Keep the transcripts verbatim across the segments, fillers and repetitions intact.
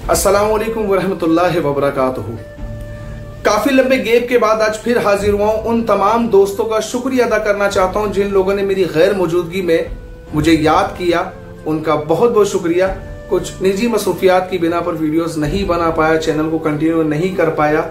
अस्सलाम वालेकुम वरहमतुल्लाहि वबरकातुहू। काफी लंबे गैप के बाद आज फिर हाजिर हुआ हूं। उन तमाम दोस्तों का शुक्रिया अदा करना चाहता हूं जिन लोगों ने मेरी गैर मौजूदगी में मुझे याद किया, उनका बहुत बहुत शुक्रिया। कुछ निजी मसरूफियात की बिना पर वीडियोस नहीं बना पाया, चैनल को कंटिन्यू नहीं कर पाया।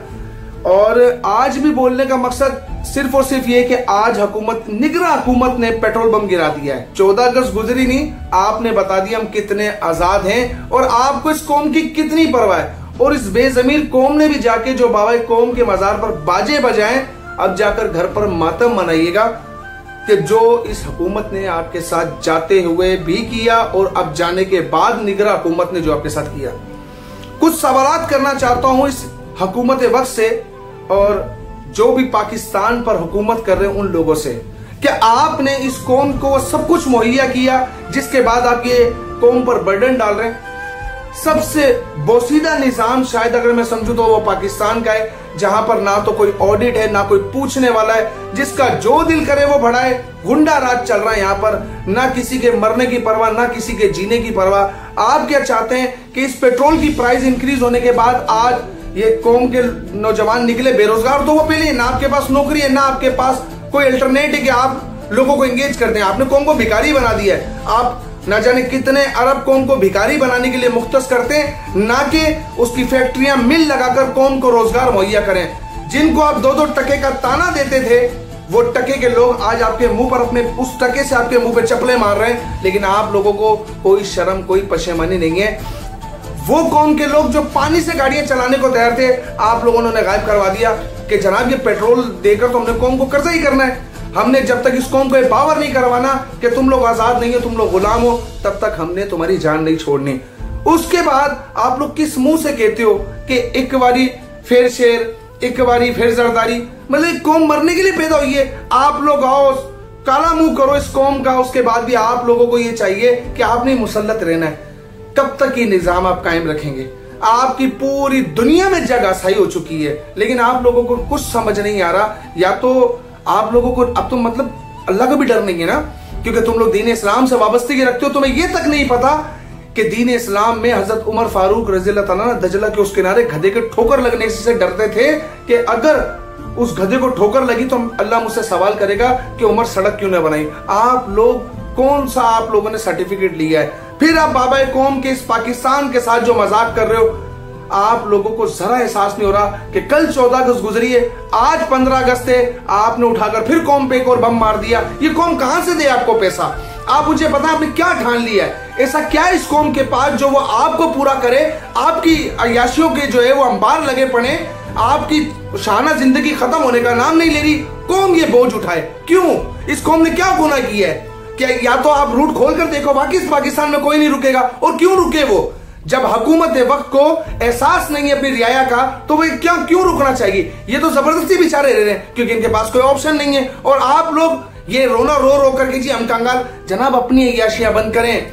और आज भी बोलने का मकसद सिर्फ और सिर्फ ये कि आज हुकूमत, निगरां हुकूमत ने पेट्रोल बम गिरा दिया है। चौदह अगस्त गुजरी नहीं, आपने बता दिया हम कितने आजाद हैं और आपको इस कौम की कितनी परवाह है। और इस बेजमीर कौम ने भी जाके जो बाबा कौम के मजार पर बाजे बजाएं, अब जाकर घर पर मातम मनाइएगा कि जो इस हुकूमत ने आपके साथ जाते हुए भी किया और अब जाने के बाद निगरां हुकूमत ने जो आपके साथ किया। कुछ सवालात करना चाहता हूं इस हुकूमत वक्त से और जो भी पाकिस्तान पर हुकूमत कर रहे हैं उन लोगों से कि आपने इस कौम को सब कुछ मुहैया किया, जिसके बाद आप ये कौम पर बर्डन डाल रहे हैं। सबसे बोसीदा निजाम शायद अगर मैं समझूं तो वो पाकिस्तान का है, जहां पर ना तो कोई ऑडिट है, ना कोई पूछने वाला है, जिसका जो दिल करे वो बढ़ाए। गुंडा राज चल रहा है यहाँ पर, ना किसी के मरने की परवाह, ना किसी के जीने की परवाह। आप क्या चाहते हैं कि इस पेट्रोल की प्राइस इंक्रीज होने के बाद आज ये कौम के नौजवान निकले बेरोजगार, तो वो पहले ना आपके पास नौकरी है, ना आपके पास कोई अल्टरनेट है कि आप लोगों को एंगेज कर दें। आपने कौम को भिखारी बना दिया है। आप ना जाने कितने अरब कौम को भिखारी बनाने के लिए मुख्तस करते हैं, ना कि उसकी फैक्ट्रियां मिल लगाकर कौम को रोजगार मुहैया करें। जिनको आप दो दो टके का ताना देते थे, वो टके के लोग आज आपके मुंह पर अपने उस टके से आपके मुंह पे चपले मार रहे हैं, लेकिन आप लोगों को कोई शर्म, कोई पशेमानी नहीं है। वो कौम के लोग जो पानी से गाड़ियां चलाने को तैयार थे, आप लोगों ने गायब करवा दिया कि जनाब ये पेट्रोल देकर तो हमने कौम को कर्जा ही करना है। हमने जब तक इस कौम को पावर नहीं करवाना कि तुम लोग आजाद नहीं हो, तुम लोग गुलाम हो, तब तक हमने तुम्हारी जान नहीं छोड़नी। उसके बाद आप लोग किस मुंह से कहते हो कि एक बारी फिर शेर, एक बारी फिर जरदारी। मतलब कौम मरने के लिए पैदा हुई है। आप लोग आओ, काला मुंह करो इस कौम का, उसके बाद भी आप लोगों को ये चाहिए कि आपने मुसल्लत रहना है। कब तक ये निजाम आप कायम रखेंगे? आपकी पूरी दुनिया में जग आसाई हो चुकी है, लेकिन आप लोगों को कुछ समझ नहीं आ रहा। या तो आप लोगों को अब तो मतलब अल्लाह का भी डर नहीं है ना, क्योंकि तुम लोग दीन इस्लाम से वाबस्तगी रखते हो। तुम्हें ये तक नहीं पता कि दीन इस्लाम में हजरत उमर फारूक रज़ी अल्लाह तआला दजला के उस किनारे गधे के ठोकर लगने से डरते थे कि अगर उस गधे को ठोकर लगी तो अल्लाह मुझसे सवाल करेगा कि उमर सड़क क्यों न बनाई। आप लोग कौन सा आप लोगों ने सर्टिफिकेट लिया है? फिर आप बाबा कौम के इस पाकिस्तान के साथ जो मजाक कर रहे हो, आप लोगों को जरा एहसास नहीं हो रहा कि कल चौदह अगस्त गुजरी है, आज पंद्रह अगस्त है, आपने उठाकर फिर कौम पे एक और बम मार दिया। ये कौम कहां से दे आपको पैसा? आप मुझे पता आपने क्या ठान लिया है? ऐसा क्या इस कौम के पास जो वो आपको पूरा करे? आपकी अयाशियों के जो है वो अंबार लगे पड़े, आपकी शाना जिंदगी खत्म होने का नाम नहीं ले रही। कौम ये बोझ उठाए क्यों? इस कौम ने क्या गुनाह किया है? क्या या तो आप रूट खोल कर देखो, बाकी इस पाकिस्तान में कोई नहीं रुकेगा। और क्यों रुके वो? जब हुकूमत वक्त को एहसास नहीं है अपनी रियाया का, तो वो क्या क्यों रुकना चाहिए? ये तो जबरदस्ती बेचारे रह रहे हैं क्योंकि इनके पास कोई ऑप्शन नहीं है। और आप लोग ये रोना रो रो करके जी हम कंगाल। जनाब अपनी अय्याशियां बंद करें।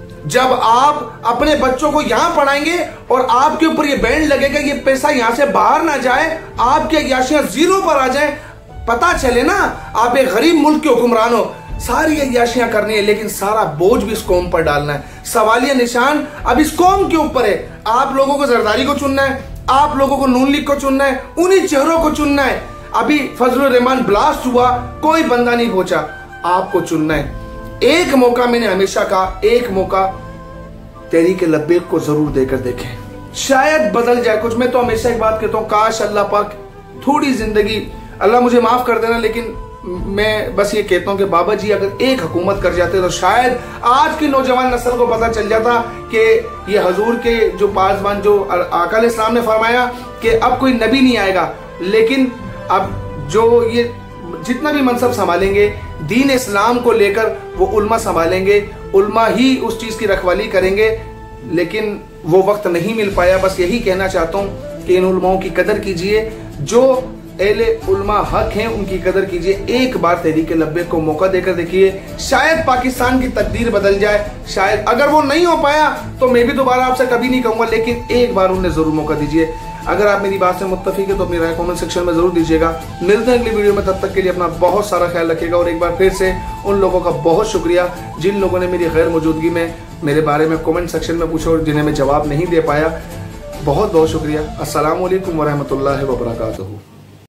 जब आप अपने बच्चों को यहां पढ़ाएंगे और आपके ऊपर ये बैंड लगेगा, ये पैसा यहां से बाहर ना जाए, आपकी अय्याशियां जीरो पर आ जाए, पता चले ना आप एक गरीब मुल्क के हुक्मरान हो। सारी अय्याशियां करनी है, लेकिन सारा बोझ भी इस कौम पर डालना है। सवालिया निशान अब इस कौम के ऊपर है। आप लोगों को जरदारी को चुनना है, आप लोगों को नून लीग को चुनना है, उन्हीं चेहरों को चुनना है। अभी फजलुर रहमान ब्लास्ट हुआ, कोई बंदा नहीं पहुंचा, आपको चुनना है। एक मौका मैंने हमेशा कहा, एक मौका तहरीक लब्बैक को जरूर देकर देखें, शायद बदल जाए कुछ। मैं तो हमेशा एक बात कहता हूं, काश अल्लाह पाक थोड़ी जिंदगी, अल्लाह मुझे माफ कर देना, लेकिन मैं बस ये कहता हूं कि बाबा जी अगर एक हुकूमत कर जाते तो शायद आज की नौजवान नस्ल को पता चल जाता कि ये हजूर के जो पासबान, जो आका अलैहिस्सलाम ने फरमाया कि अब कोई नबी नहीं आएगा, लेकिन अब जो ये जितना भी मनसब संभालेंगे दीन इस्लाम को लेकर वो उल्मा संभालेंगे, उल्मा ही उस चीज की रखवाली करेंगे। लेकिन वो वक्त नहीं मिल पाया। बस यही कहना चाहता हूं कि इन उलमाओं की कदर कीजिए, जो एले उल्मा हक हैं उनकी कदर कीजिए। एक बार तहरीक लब्बैक को मौका देकर देखिए, शायद पाकिस्तान की तकदीर बदल जाए। शायद अगर वो नहीं हो पाया तो मैं भी दोबारा आपसे कभी नहीं कहूंगा, लेकिन एक बार उन्हें जरूर मौका दीजिए। अगर आप मेरी बात से मुत्तफिक है तो अपनी राय कमेंट सेक्शन में जरूर दीजिएगा। मिलते हैं अगली वीडियो में, तब तक के लिए अपना बहुत सारा ख्याल रखिएगा। और एक बार फिर से उन लोगों का बहुत शुक्रिया जिन लोगों ने मेरी गैर मौजूदगी में मेरे बारे में कमेंट सेक्शन में पूछा और जिन्हें मैं जवाब नहीं दे पाया। बहुत बहुत शुक्रिया। अस्सलाम वालेकुम वरहमतुल्लाहि वबरकातुहू।